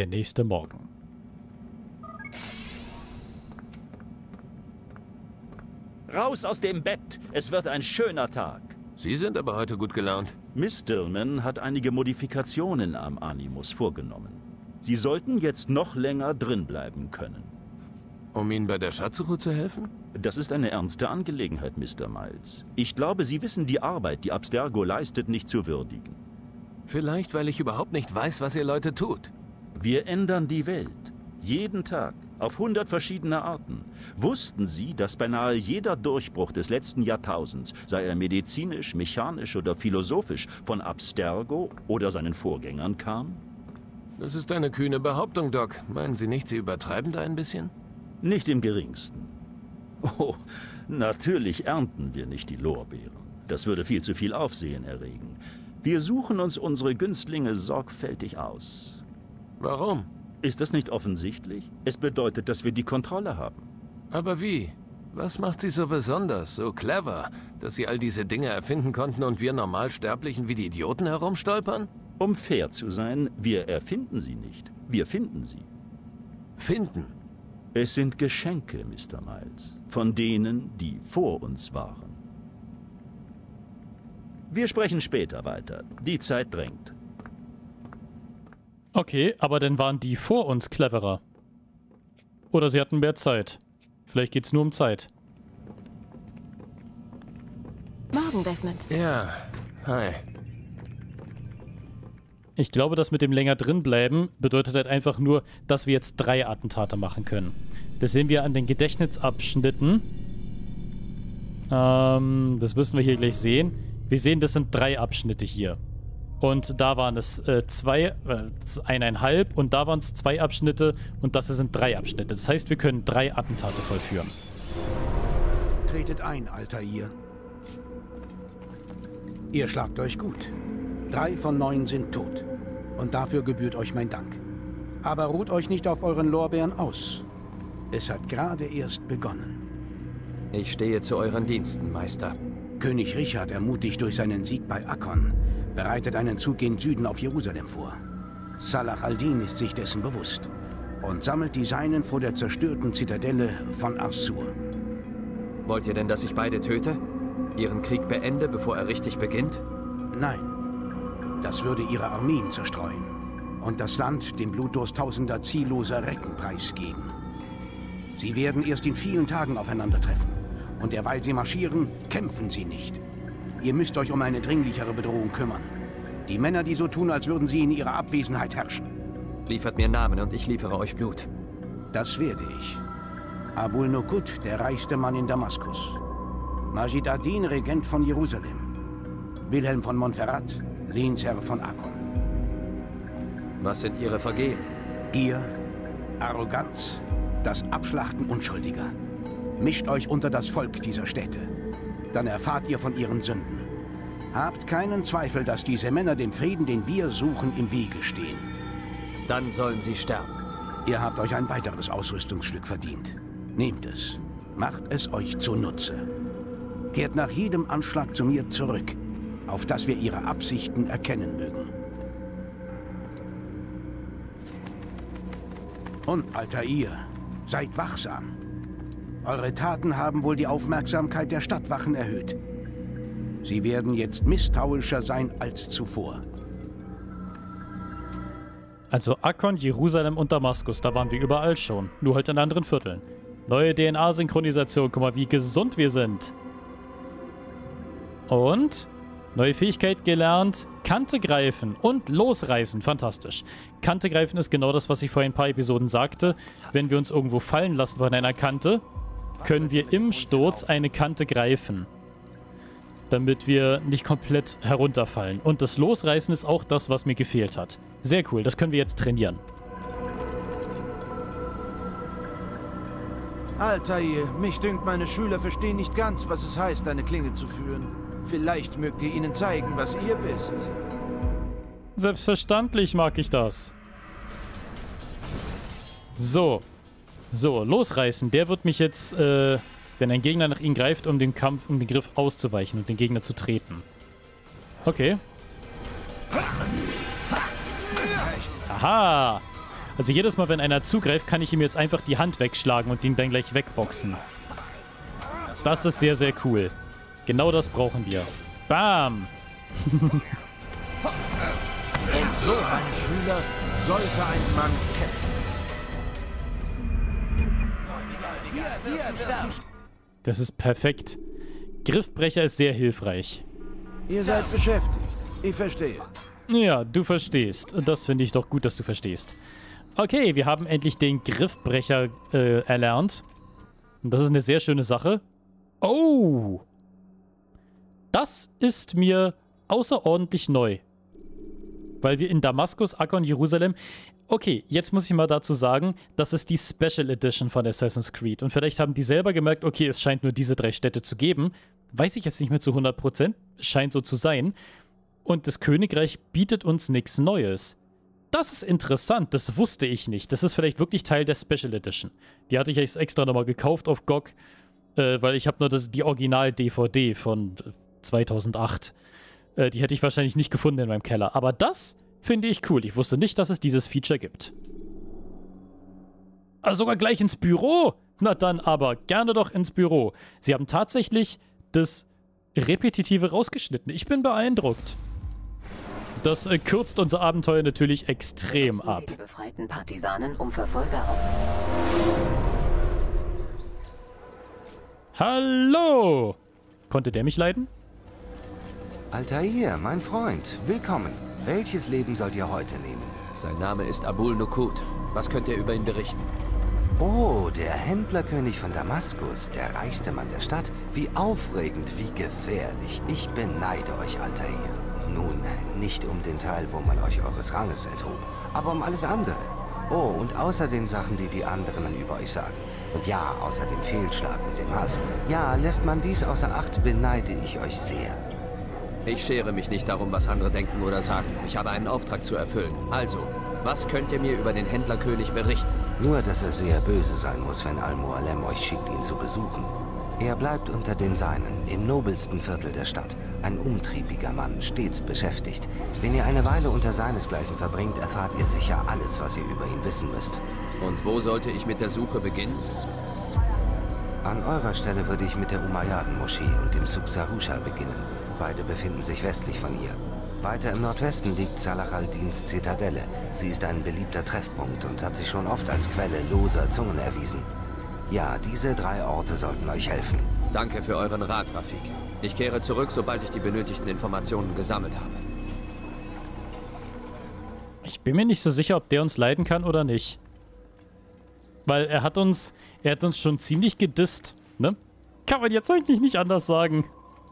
der nächste Morgen. Raus aus dem Bett! Es wird ein schöner Tag. Sie sind aber heute gut gelaunt. Miss Stillman hat einige Modifikationen am Animus vorgenommen. Sie sollten jetzt noch länger drin bleiben können. Um Ihnen bei der Schatzsuche zu helfen? Das ist eine ernste Angelegenheit, Mr. Miles. Ich glaube, Sie wissen die Arbeit, die Abstergo leistet, nicht zu würdigen. Vielleicht, weil ich überhaupt nicht weiß, was ihr Leute tut. Wir ändern die Welt. Jeden Tag. Auf 100 verschiedene Arten. Wussten Sie, dass beinahe jeder Durchbruch des letzten Jahrtausends, sei er medizinisch, mechanisch oder philosophisch, von Abstergo oder seinen Vorgängern kam? Das ist eine kühne Behauptung, Doc. Meinen Sie nicht, Sie übertreiben da ein bisschen? Nicht im geringsten. Oh, natürlich ernten wir nicht die Lorbeeren. Das würde viel zu viel Aufsehen erregen. Wir suchen uns unsere Günstlinge sorgfältig aus. Warum? Ist das nicht offensichtlich? Es bedeutet, dass wir die Kontrolle haben. Aber wie? Was macht Sie so besonders, so clever, dass Sie all diese Dinge erfinden konnten und wir Normalsterblichen wie die Idioten herumstolpern? Um fair zu sein, wir erfinden sie nicht. Wir finden sie. Finden? Es sind Geschenke, Mr. Miles, von denen, die vor uns waren. Wir sprechen später weiter. Die Zeit drängt. Okay, aber dann waren die vor uns cleverer. Oder sie hatten mehr Zeit. Vielleicht geht's nur um Zeit. Morgen, Desmond. Ja, hi. Ich glaube, das mit dem länger drin bleiben bedeutet halt einfach nur, dass wir jetzt 3 Attentate machen können. Das sehen wir an den Gedächtnisabschnitten. Das müssen wir hier gleich sehen. Wir sehen, das sind 3 Abschnitte hier. Und da waren es 1,5 und da waren es 2 Abschnitte und das sind 3 Abschnitte. Das heißt, wir können 3 Attentate vollführen. Tretet ein, Altair. Ihr schlagt euch gut. 3 von 9 sind tot. Und dafür gebührt euch mein Dank. Aber ruht euch nicht auf euren Lorbeeren aus. Es hat gerade erst begonnen. Ich stehe zu euren Diensten, Meister. König Richard, ermutigt durch seinen Sieg bei Akkon, bereitet einen Zug gen Süden auf Jerusalem vor. Salah al-Din ist sich dessen bewusst und sammelt die Seinen vor der zerstörten Zitadelle von Arsur. Wollt ihr denn, dass ich beide töte? Ihren Krieg beende, bevor er richtig beginnt? Nein. Das würde ihre Armeen zerstreuen und das Land dem Blutdurst tausender zielloser Recken preisgeben. Sie werden erst in vielen Tagen aufeinandertreffen. Und derweil sie marschieren, kämpfen sie nicht. Ihr müsst euch um eine dringlichere Bedrohung kümmern. Die Männer, die so tun, als würden sie in ihrer Abwesenheit herrschen. Liefert mir Namen und ich liefere euch Blut. Das werde ich. Abul Nuqud, der reichste Mann in Damaskus. Majid ad-Din, Regent von Jerusalem. Wilhelm von Montferrat, Lehnsherr von Akkon. Was sind ihre Vergehen? Gier, Arroganz, das Abschlachten Unschuldiger. Mischt euch unter das Volk dieser Städte. Dann erfahrt ihr von ihren Sünden. Habt keinen Zweifel, dass diese Männer dem Frieden, den wir suchen, im Wege stehen. Dann sollen sie sterben. Ihr habt euch ein weiteres Ausrüstungsstück verdient. Nehmt es. Macht es euch zunutze. Kehrt nach jedem Anschlag zu mir zurück, auf dass wir ihre Absichten erkennen mögen. Und, Altair, seid wachsam. Eure Taten haben wohl die Aufmerksamkeit der Stadtwachen erhöht. Sie werden jetzt misstrauischer sein als zuvor. Also Akkon, Jerusalem und Damaskus, da waren wir überall schon. Nur halt in anderen Vierteln. Neue DNA-Synchronisation, guck mal, wie gesund wir sind. Und neue Fähigkeit gelernt, Kante greifen und losreißen, fantastisch. Kante greifen ist genau das, was ich vor ein paar Episoden sagte. Wenn wir uns irgendwo fallen lassen von einer Kante, können wir im Sturz eine Kante greifen, damit wir nicht komplett herunterfallen. Und das Losreißen ist auch das, was mir gefehlt hat. Sehr cool, das können wir jetzt trainieren. Altair, mich dünkt, meine Schüler verstehen nicht ganz, was es heißt, eine Klinge zu führen. Vielleicht mögt ihr ihnen zeigen, was ihr wisst. Selbstverständlich mag ich das. So, losreißen. Der wird mich jetzt, wenn ein Gegner nach ihm greift, um den Griff auszuweichen und den Gegner zu treten. Okay. Aha. Also jedes Mal, wenn einer zugreift, kann ich ihm jetzt einfach die Hand wegschlagen und ihn dann gleich wegboxen. Das ist sehr, sehr cool. Genau das brauchen wir. Bam! Und so, meine Schüler, sollte ein Mann kämpfen. Das ist perfekt. Griffbrecher ist sehr hilfreich. Ihr seid beschäftigt. Ich verstehe. Ja, du verstehst. Und das finde ich doch gut, dass du verstehst. Okay, wir haben endlich den Griffbrecher erlernt. Und das ist eine sehr schöne Sache. Oh! Das ist mir außerordentlich neu. Weil wir in Damaskus, Akka und Jerusalem... Okay, jetzt muss ich mal dazu sagen, das ist die Special Edition von Assassin's Creed. Und vielleicht haben die selber gemerkt, okay, es scheint nur diese 3 Städte zu geben. Weiß ich jetzt nicht mehr zu 100%. Scheint so zu sein. Und das Königreich bietet uns nichts Neues. Das ist interessant, das wusste ich nicht. Das ist vielleicht wirklich Teil der Special Edition. Die hatte ich jetzt extra nochmal gekauft auf GOG, weil ich habe nur die Original-DVD von 2008. Die hätte ich wahrscheinlich nicht gefunden in meinem Keller. Aber das finde ich cool. Ich wusste nicht, dass es dieses Feature gibt. Also sogar gleich ins Büro. Na dann aber, gerne doch ins Büro. Sie haben tatsächlich das Repetitive rausgeschnitten. Ich bin beeindruckt. Das kürzt unser Abenteuer natürlich extrem ab. Die befreiten Partisanen um Verfolger auf. Hallo! Konnte der mich leiden? Altair, mein Freund, willkommen. Welches Leben sollt ihr heute nehmen? Sein Name ist Abul Nukut. Was könnt ihr über ihn berichten? Oh, der Händlerkönig von Damaskus, der reichste Mann der Stadt. Wie aufregend, wie gefährlich. Ich beneide euch, Altair. Nun, nicht um den Teil, wo man euch eures Ranges enthob, aber um alles andere. Oh, und außer den Sachen, die die anderen über euch sagen. Und ja, außer dem Fehlschlag und dem Hass. Ja, lässt man dies außer Acht, beneide ich euch sehr. Ich schere mich nicht darum, was andere denken oder sagen. Ich habe einen Auftrag zu erfüllen. Also, was könnt ihr mir über den Händlerkönig berichten? Nur, dass er sehr böse sein muss, wenn Al-Mualem euch schickt, ihn zu besuchen. Er bleibt unter den Seinen, im nobelsten Viertel der Stadt. Ein umtriebiger Mann, stets beschäftigt. Wenn ihr eine Weile unter seinesgleichen verbringt, erfahrt ihr sicher alles, was ihr über ihn wissen müsst. Und wo sollte ich mit der Suche beginnen? An eurer Stelle würde ich mit der Umayyaden-Moschee und dem Souq Sarusha beginnen. Beide befinden sich westlich von ihr. Weiter im Nordwesten liegt Salah al-Dins Zitadelle. Sie ist ein beliebter Treffpunkt und hat sich schon oft als Quelle loser Zungen erwiesen. Ja, diese 3 Orte sollten euch helfen. Danke für euren Rat, Rafik. Ich kehre zurück, sobald ich die benötigten Informationen gesammelt habe. Ich bin mir nicht so sicher, ob der uns leiden kann oder nicht. Weil er hat uns schon ziemlich gedisst, ne? Kann man jetzt eigentlich nicht anders sagen.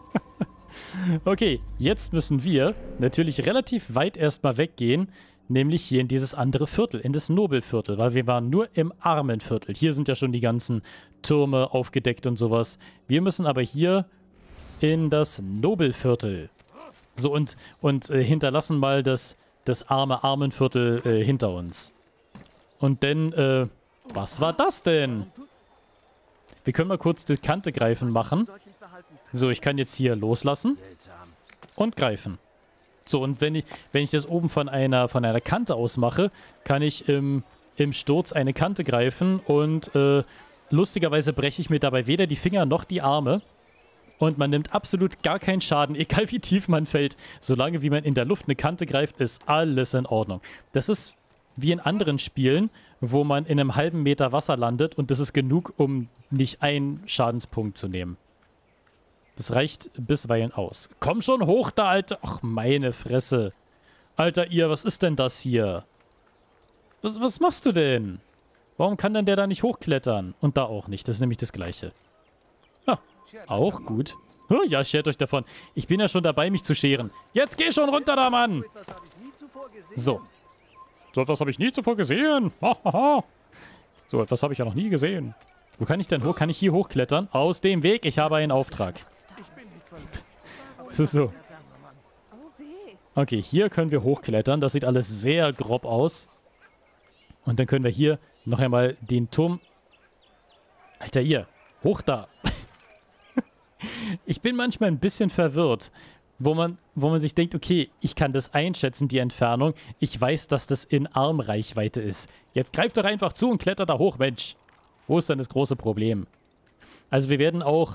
Okay, jetzt müssen wir natürlich relativ weit erstmal weggehen, nämlich hier in dieses andere Viertel, in das Nobelviertel, weil wir waren nur im armen Viertel. Hier sind ja schon die ganzen Türme aufgedeckt und sowas. Wir müssen aber hier in das Nobelviertel. So, und hinterlassen mal das Armenviertel hinter uns. Und dann, was war das denn? Wir können mal kurz die Kante greifen machen. So, ich kann jetzt hier loslassen und greifen. So, und wenn ich das oben von einer Kante aus mache, kann ich im Sturz eine Kante greifen und lustigerweise breche ich mir dabei weder die Finger noch die Arme. Und man nimmt absolut gar keinen Schaden, egal wie tief man fällt. Solange wie man in der Luft eine Kante greift, ist alles in Ordnung. Das ist wie in anderen Spielen, wo man in einem halben Meter Wasser landet und das ist genug, um nicht einen Schadenspunkt zu nehmen. Das reicht bisweilen aus. Komm schon hoch da, Alter. Ach, meine Fresse. Alter, was ist denn das hier? Was machst du denn? Warum kann denn der da nicht hochklettern? Und da auch nicht. Das ist nämlich das Gleiche. Ah, auch gut. Ja, schert euch davon. Ich bin ja schon dabei, mich zu scheren. Jetzt geh schon runter da, Mann. So. So etwas habe ich nie zuvor gesehen. So etwas habe ich ja noch nie gesehen. Wo kann ich denn hoch? Kann ich hier hochklettern? Aus dem Weg. Ich habe einen Auftrag. Das ist so. Okay, hier können wir hochklettern. Das sieht alles sehr grob aus. Und dann können wir hier noch einmal den Turm... Alter, hoch da. Ich bin manchmal ein bisschen verwirrt. wo man sich denkt, okay, ich kann das einschätzen, die Entfernung. Ich weiß, dass das in Armreichweite ist. Jetzt greift doch einfach zu und klettert da hoch, Mensch. Wo ist denn das große Problem? Also wir werden auch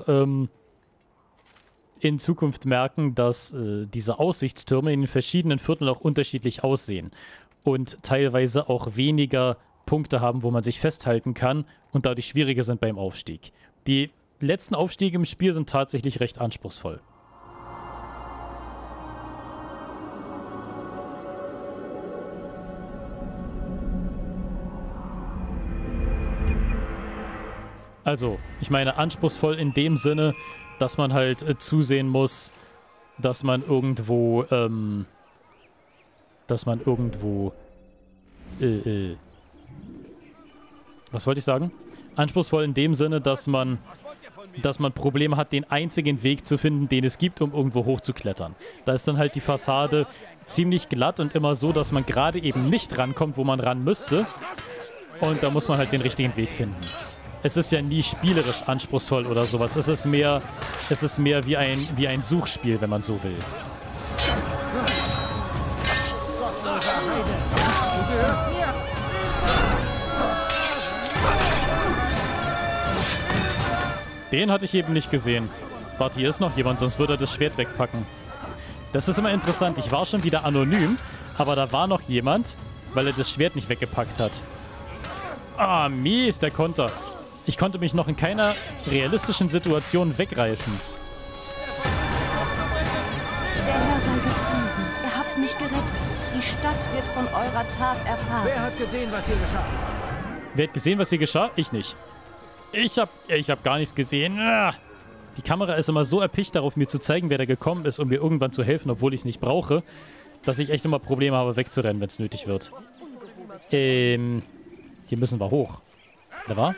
in Zukunft merken, dass diese Aussichtstürme in den verschiedenen Vierteln auch unterschiedlich aussehen. Und teilweise auch weniger Punkte haben, wo man sich festhalten kann und dadurch schwieriger sind beim Aufstieg. Die letzten Aufstiege im Spiel sind tatsächlich recht anspruchsvoll. Also, ich meine anspruchsvoll in dem Sinne, dass man halt zusehen muss, dass man irgendwo, was wollte ich sagen? Anspruchsvoll in dem Sinne, dass man Probleme hat, den einzigen Weg zu finden, den es gibt, um irgendwo hochzuklettern. Da ist dann halt die Fassade ziemlich glatt und immer so, dass man gerade eben nicht rankommt, wo man ran müsste. Und da muss man halt den richtigen Weg finden. Es ist ja nie spielerisch anspruchsvoll oder sowas. Es ist mehr wie ein Suchspiel, wenn man so will. Den hatte ich eben nicht gesehen. Warte, hier ist noch jemand, sonst würde er das Schwert wegpacken. Das ist immer interessant. Ich war schon wieder anonym, aber da war noch jemand, weil er das Schwert nicht weggepackt hat. Ah, mies, der Konter. Ich konnte mich noch in keiner realistischen Situation wegreißen. Der Herr sei gepriesen. Ihr habt mich gerettet. Die Stadt wird von eurer Tat erfahren. Wer hat gesehen, was hier geschah? Wer hat gesehen, was hier geschah? Ich nicht. Ich hab gar nichts gesehen. Die Kamera ist immer so erpicht darauf, mir zu zeigen, wer da gekommen ist, um mir irgendwann zu helfen, obwohl ich es nicht brauche, dass ich echt immer Probleme habe, wegzurennen, wenn es nötig wird. Hier müssen wir hoch. Da war?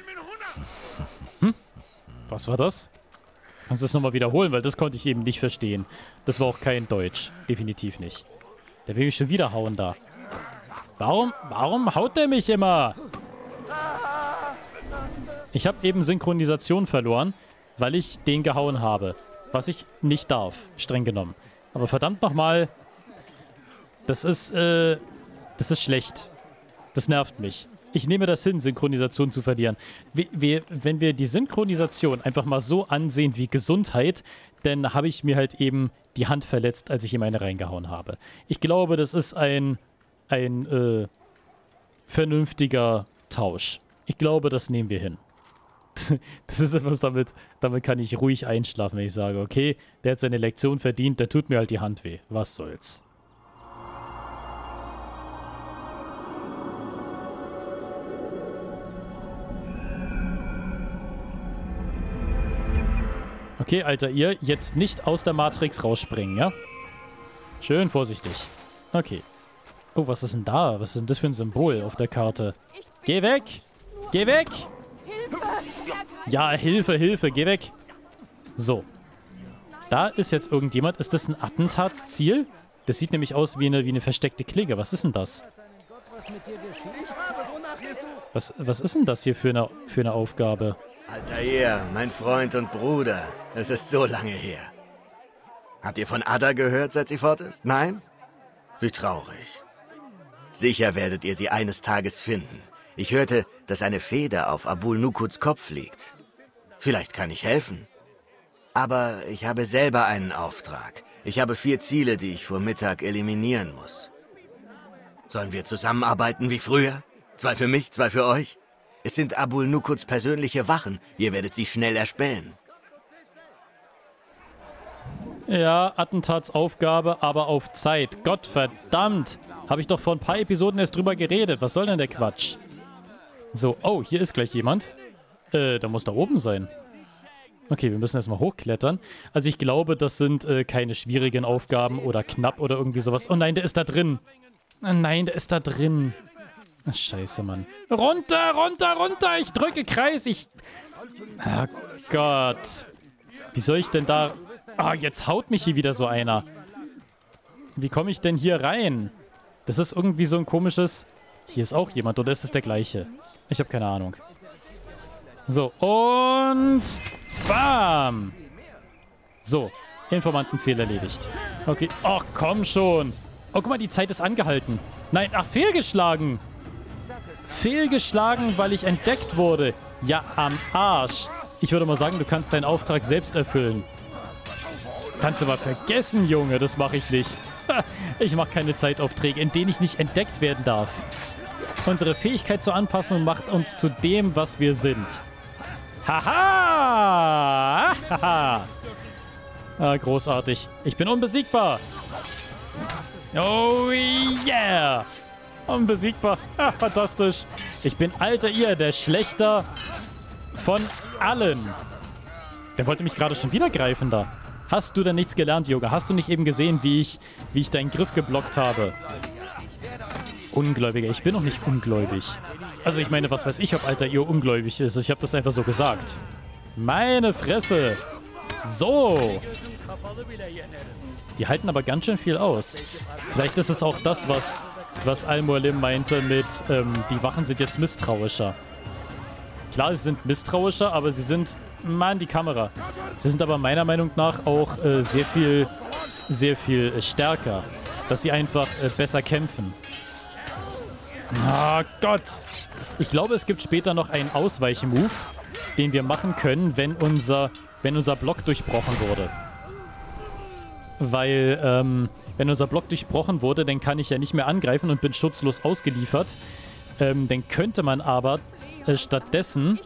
Was war das? Kannst du das nochmal wiederholen, weil das konnte ich eben nicht verstehen. Das war auch kein Deutsch. Definitiv nicht. Der will mich schon wieder hauen da. Warum haut der mich immer? Ich habe eben Synchronisation verloren, weil ich den gehauen habe. Was ich nicht darf, streng genommen. Aber verdammt nochmal, das ist schlecht. Das nervt mich. Ich nehme das hin, Synchronisation zu verlieren. Wenn wir die Synchronisation einfach mal so ansehen wie Gesundheit, dann habe ich mir halt eben die Hand verletzt, als ich ihm eine reingehauen habe. Ich glaube, das ist ein vernünftiger Tausch. Ich glaube, das nehmen wir hin. Das ist etwas, damit kann ich ruhig einschlafen, wenn ich sage, okay, der hat seine Lektion verdient, der tut mir halt die Hand weh. Was soll's. Okay, Alter, ihr jetzt nicht aus der Matrix rausspringen, ja? Schön vorsichtig. Okay. Oh, was ist denn da? Was ist denn das für ein Symbol auf der Karte? Geh weg! Geh weg! Ja, Hilfe, Hilfe, geh weg! So. Da ist jetzt irgendjemand. Ist das ein Attentatsziel? Das sieht nämlich aus wie eine versteckte Klinge. Was ist denn das? Was ist denn das hier für eine Aufgabe? Altair, mein Freund und Bruder. Es ist so lange her. Habt ihr von Ada gehört, seit sie fort ist? Nein? Wie traurig. Sicher werdet ihr sie eines Tages finden. Ich hörte, dass eine Feder auf Abul Nukuds Kopf liegt. Vielleicht kann ich helfen. Aber ich habe selber einen Auftrag. Ich habe 4 Ziele, die ich vor Mittag eliminieren muss. Sollen wir zusammenarbeiten wie früher? 2 für mich, 2 für euch? Es sind Abul Nukuds persönliche Wachen. Ihr werdet sie schnell erspähen. Ja, Attentatsaufgabe, aber auf Zeit. Gottverdammt! Habe ich doch vor ein paar Episoden erst drüber geredet. Was soll denn der Quatsch? So, oh, hier ist gleich jemand. Da muss da oben sein. Okay, wir müssen erstmal hochklettern. Also ich glaube, das sind keine schwierigen Aufgaben oder knapp oder irgendwie sowas. Oh nein, der ist da drin. Oh nein, der ist da drin. Ach, scheiße, Mann. Runter, runter, runter! Ich drücke Kreis, Oh Gott. Wie soll ich denn da... Ah, jetzt haut mich hier wieder so einer. Wie komme ich denn hier rein? Das ist irgendwie so ein komisches... Hier ist auch jemand, oder ist es der gleiche? Ich habe keine Ahnung. So, und... Bam! So, Informantenziel erledigt. Okay. Ach, komm schon. Oh, guck mal, die Zeit ist angehalten. Nein, ach, fehlgeschlagen. Fehlgeschlagen, weil ich entdeckt wurde. Ja, am Arsch. Ich würde mal sagen, du kannst deinen Auftrag selbst erfüllen. Kannst du mal vergessen, Junge. Das mache ich nicht. Ich mache keine Zeitaufträge, in denen ich nicht entdeckt werden darf. Unsere Fähigkeit zur Anpassung macht uns zu dem, was wir sind. Haha! Haha! Ah, großartig. Ich bin unbesiegbar. Oh yeah! Unbesiegbar. Ah, fantastisch. Ich bin Altair, der Schlechter von allen. Der wollte mich gerade schon wieder greifen da. Hast du denn nichts gelernt, Junge? Hast du nicht eben gesehen, wie ich deinen Griff geblockt habe? Ungläubiger. Ich bin noch nicht ungläubig. Also ich meine, was weiß ich, ob Altair ungläubig ist. Ich habe das einfach so gesagt. Meine Fresse. So. Die halten aber ganz schön viel aus. Vielleicht ist es auch das, was Al-Mualim meinte mit, die Wachen sind jetzt misstrauischer. Klar, sie sind misstrauischer, aber sie sind, Mann, die Kamera. Sie sind aber meiner Meinung nach auch sehr viel stärker. Dass sie einfach besser kämpfen. Oh Gott. Ich glaube, es gibt später noch einen Ausweichen-Move, den wir machen können, wenn unser Block durchbrochen wurde. Weil, wenn unser Block durchbrochen wurde, dann kann ich ja nicht mehr angreifen und bin schutzlos ausgeliefert. Dann könnte man aber stattdessen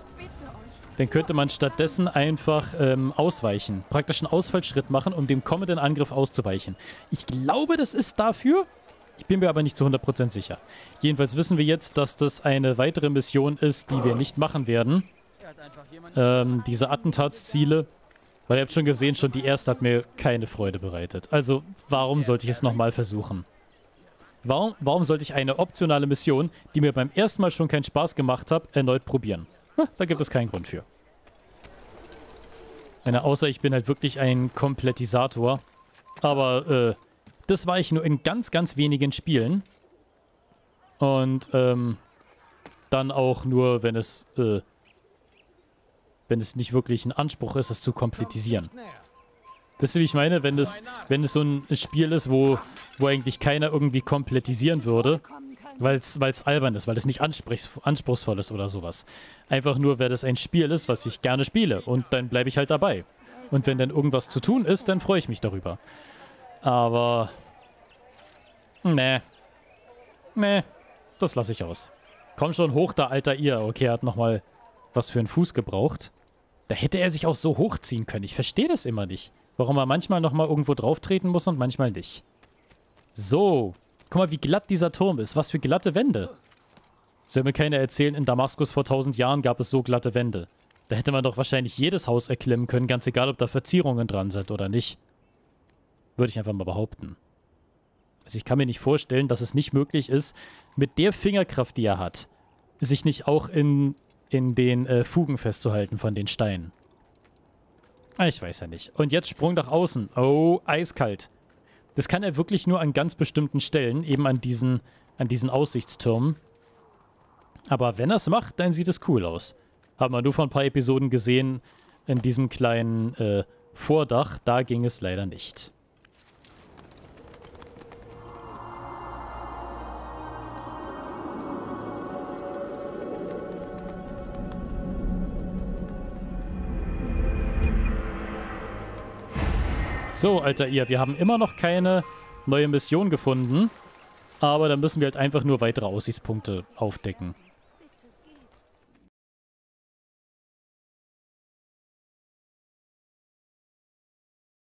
einfach ausweichen. Praktisch einen Ausfallschritt machen, um dem kommenden Angriff auszuweichen. Ich glaube, das ist dafür. Ich bin mir aber nicht zu 100% sicher. Jedenfalls wissen wir jetzt, dass das eine weitere Mission ist, die wir nicht machen werden. Diese Attentatsziele. Weil ihr habt schon gesehen, schon die erste hat mir keine Freude bereitet. Also, warum sollte ich es nochmal versuchen? Warum sollte ich eine optionale Mission, die mir beim ersten Mal schon keinen Spaß gemacht hat, erneut probieren? Da gibt es keinen Grund für. Außer ich bin halt wirklich ein Komplettisator. Aber, das war ich nur in ganz, ganz wenigen Spielen. Und, dann auch nur, wenn es nicht wirklich ein Anspruch ist, es zu komplettisieren. Wisst ihr, wie ich meine? Wenn es so ein Spiel ist, wo eigentlich keiner irgendwie komplettisieren würde, weil es albern ist, weil es nicht anspruchsvoll ist oder sowas. Einfach nur, weil das ein Spiel ist, was ich gerne spiele. Und dann bleibe ich halt dabei. Und wenn dann irgendwas zu tun ist, dann freue ich mich darüber. Aber... Nee, das lasse ich aus. Komm schon hoch da, Altair. Okay, er hat nochmal was für einen Fuß gebraucht. Da hätte er sich auch so hochziehen können. Ich verstehe das immer nicht. Warum er manchmal nochmal irgendwo drauf treten muss und manchmal nicht. So. Guck mal, wie glatt dieser Turm ist. Was für glatte Wände. Soll mir keiner erzählen, in Damaskus vor 1000 Jahren gab es so glatte Wände. Da hätte man doch wahrscheinlich jedes Haus erklimmen können, ganz egal, ob da Verzierungen dran sind oder nicht. Würde ich einfach mal behaupten. Also ich kann mir nicht vorstellen, dass es nicht möglich ist, mit der Fingerkraft, die er hat, sich nicht auch in den Fugen festzuhalten von den Steinen. Ich weiß ja nicht. Und jetzt Sprung nach außen. Oh, eiskalt. Das kann er wirklich nur an ganz bestimmten Stellen, eben an diesen Aussichtstürmen. Aber wenn er es macht, dann sieht es cool aus. Haben wir nur vor ein paar Episoden gesehen, in diesem kleinen Vordach. Da ging es leider nicht. So, Altair, wir haben immer noch keine neue Mission gefunden. Aber dann müssen wir halt einfach nur weitere Aussichtspunkte aufdecken.